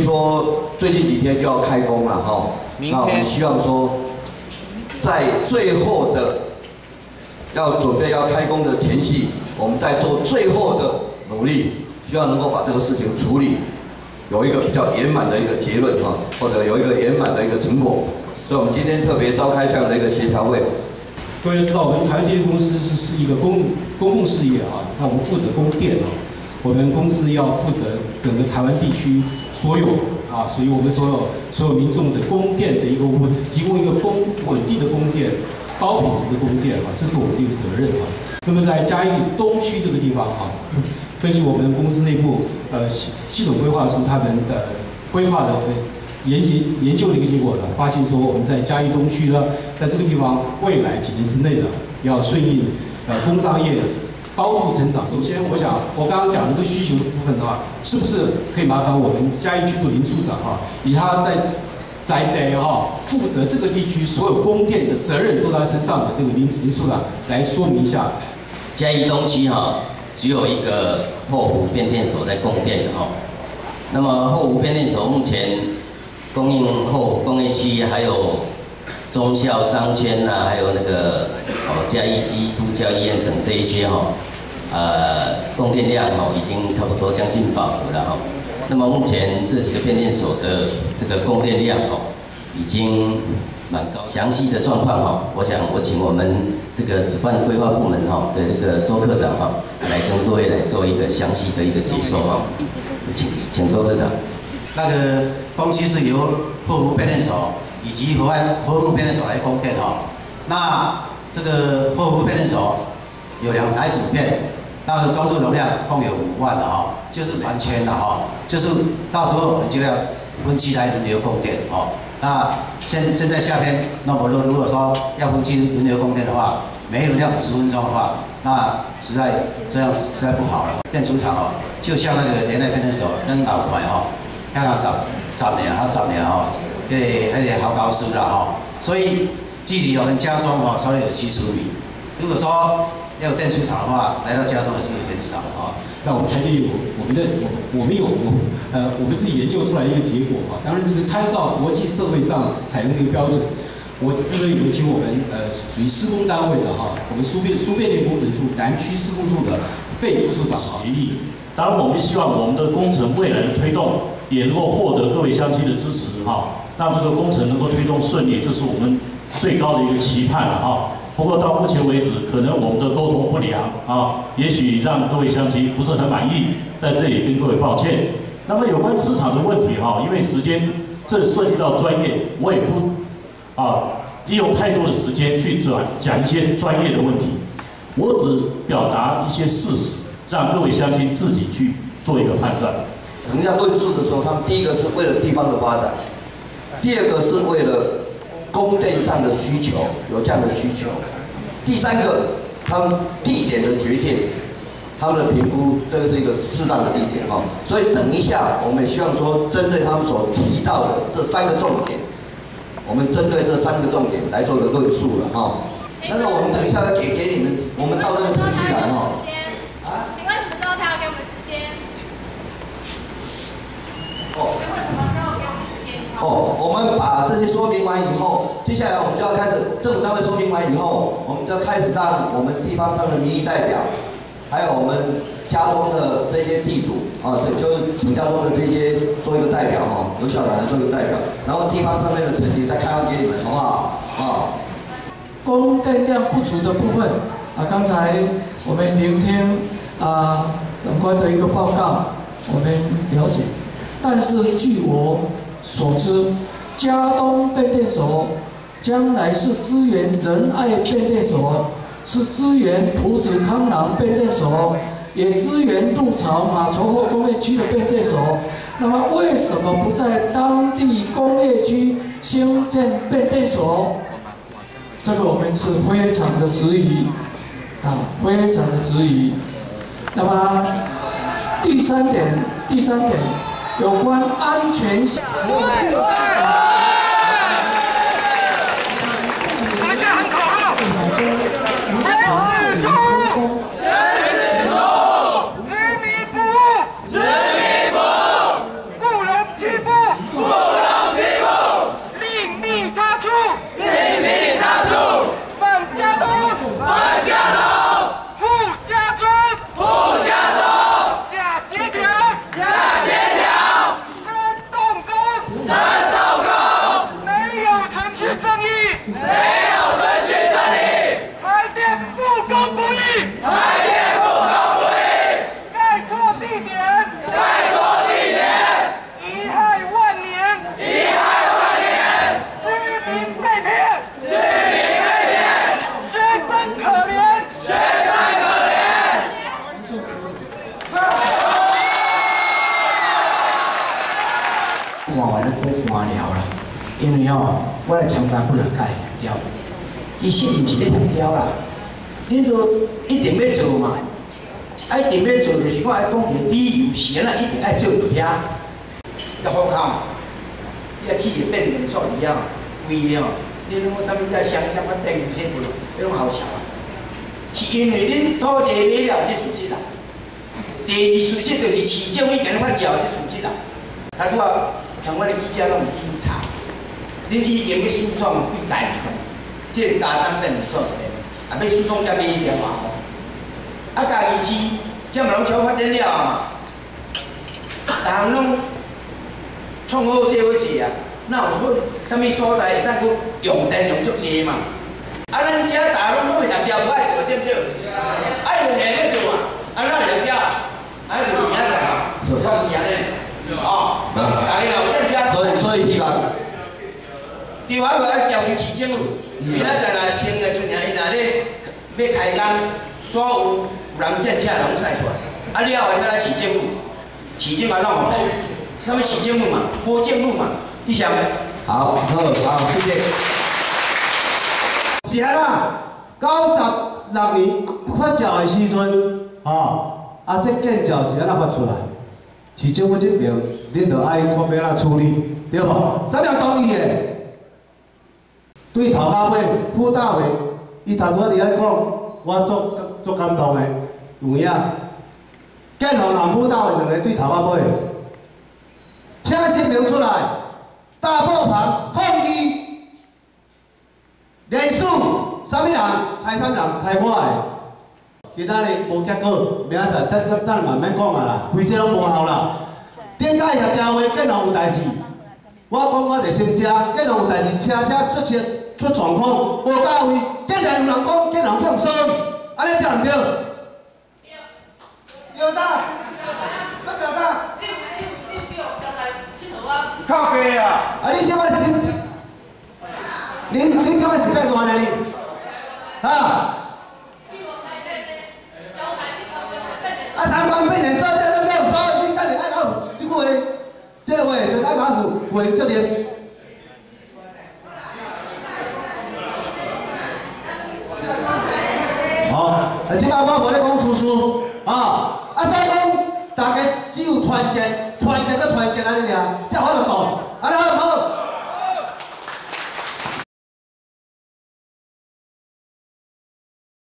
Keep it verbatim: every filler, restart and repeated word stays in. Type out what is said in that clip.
说最近几天就要开工了哈，那我们希望说，在最后的要准备要开工的前夕，我们在做最后的努力，希望能够把这个事情处理，有一个比较圆满的一个结论哈，或者有一个圆满的一个成果。所以我们今天特别召开这样的一个协调会。 各位知道，我们台湾电力公司是是一个公公共事业啊，那我们负责供电啊。 我们公司要负责整个台湾地区所有啊，属于我们所有所有民众的供电的一个稳，提供一个供稳定的供电、高品质的供电啊，这是我们的一个责任啊。那么在嘉义东区这个地方啊，根据我们公司内部呃系系统规划书他们的规划的研究研究的一个结果呢，发现说我们在嘉义东区呢，在这个地方未来几年之内呢，要顺应呃工商业。 高度成长。首先，我想我刚刚讲的这个需求的部分的话，是不是可以麻烦我们嘉义区的林处长哈，以他在在内哈负责这个地区所有供电的责任都在身上的这个林林处长来说明一下。 嘉义东区哈只有一个后湖变电所在供电的哈，那么后湖变电所目前供应后湖工业区还有。 中校商圈呐、啊，还有那个哦嘉义基督教医院等这一些哈、哦，呃供电量哈、哦、已经差不多将近饱和了哈、哦。那么目前这几个变电所的这个供电量哦已经蛮高。详细的状况哈，我想我请我们这个主办规划部门哈的这个周科长哈来跟各位来做一个详细的一个解说哈。请请周科长。 那个东区是由后湖变电所。 以及河外河路变电所来供电哈，那这个后湖变电所有两台主变，那个装置容量共有五万的哈，就是三千的哈，就是到时候我们就要分期来轮流供电哦。那现现在夏天那么热，如果说要分期轮流供电的话，每轮要五十分钟的话，那实在这样实在不好了。电出厂哦，就像那个联爱变电所跟老牌哈，看看十十年还十年哈。 对，还得好高速的哈，所以距离我们家中哦，稍微有七十米。如果说要有电出厂的话，来到家中也是很少啊。 那我们台电有我们的我我们有我呃我们自己研究出来一个结果啊，当然这是参照国际社会上采用的一个标准。我只是有请我们呃属于施工单位的哈，我们苏变苏变电工程处南区施工处的费副处长啊。 当然，我们希望我们的工程未来的推动也能够获得各位乡亲的支持哈。 让这个工程能够推动顺利，这是我们最高的一个期盼了哈。不过到目前为止，可能我们的沟通不良啊，也许让各位乡亲不是很满意，在这里跟各位抱歉。那么有关市场的问题哈，因为时间这涉及到专业，我也不啊利用太多的时间去转讲一些专业的问题，我只表达一些事实，让各位乡亲自己去做一个判断。 等一下论述的时候，他们第一个是为了地方的发展。 第二个是为了供电上的需求，有这样的需求。第三个，他们地点的决定，他们的评估，这个是一个适当的地点哈。所以等一下，我们也希望说，针对他们所提到的这三个重点，我们针对这三个重点来做一个论述了哈。但是我们等一下要给给你们，我们照这个程序来哈。 啊？请问什么时候才要给我们时间？ 哦。 为什么需要给我们时间？ 哦，我们把这些说明完以后，接下来我们就要开始政府单位说明完以后，我们就要开始让我们地方上的民意代表，还有我们家中的这些地主啊，这就是请家中的这些做一个代表哈，由校长来做一个代表，然后地方上面的层级再开放给你们，好不好？啊。 供电量不足的部分啊，刚才我们聆听啊长官的一个报告，我们了解，但是据我 所知，嘉东变电所将来是支援仁爱变电所，是支援埔子康朗变电所，也支援鹿草马稠后工业区的变电所。那么，为什么不在当地工业区兴建变电所？这个我们是非常的质疑，啊，非常的质疑。那么，第三点，第三点。 有关安全性。大家喊口号！全自出，全自出，执迷不悟，执迷不悟，不容欺负。 吼，我来参加不能甲伊协调，其实毋是咧协调啦，恁都一定要做嘛，啊一定要做就是我爱讲个理由是安那，一定爱做到遐，要好看，你啊去个变连锁里啊，贵个哦，你拢啥物只商业啊电有些份，迄种好笑啊，是因为恁土地买了这损失啦，第二损失就是市政府已经发照这损失啦，他拄啊，像我哋记者拢有去查。 恁以前去诉讼对家己关系，即个家当变连锁店，啊要诉讼才买一条嘛吼。啊家己市，这嘛拢超发展了嘛，逐项拢创好社会势啊，哪有说啥物所在会当去用电用足济嘛？啊咱遮逐项拢拢协调无爱做对不对？爱有闲要做啊，啊哪协调？啊就明仔载啊，靠明咧，哦，大家有这遮。 所以所以希望。 地方要爱调查市政府，明仔载若成个阵啊，伊若咧要开工，所有有人建车拢晒出来，啊了后再来市政府，市政府弄好，什么市政府嘛，无政府嘛，你想？ 好，好，好，谢谢。 是啦，九十六年发照的时阵，吼，啊，这建照是安怎发出来？市政府这边，恁着爱看要安怎处理，对无？啥人同意的？ 对头到尾，副大委，伊头拄仔伫咧讲，我足足感动的，有影。建宏南副大委两个对头到尾，请声明出来，大爆棚抗议，连署啥物人开啥人开我的，今仔日无结果，明仔载等等等慢慢讲啊啦，规则拢无效啦。顶届协调会建宏有代志，我讲我伫新车，建宏有代志，车车出车。 出状况，无到位，竟然有人讲，竟然向衰，安尼对毋对？对啥？要做啥？你你你你有交代信号啊？靠背啊！啊，你什么你你你什么时间乱的你？啊？啊，三观变脸色，这都叫说，你等下爱搞这个话，这个话是爱搞负负责任。 啊，即摆我无咧讲输输，啊，啊所以讲大家只有团结，团结搁团结安尼尔，才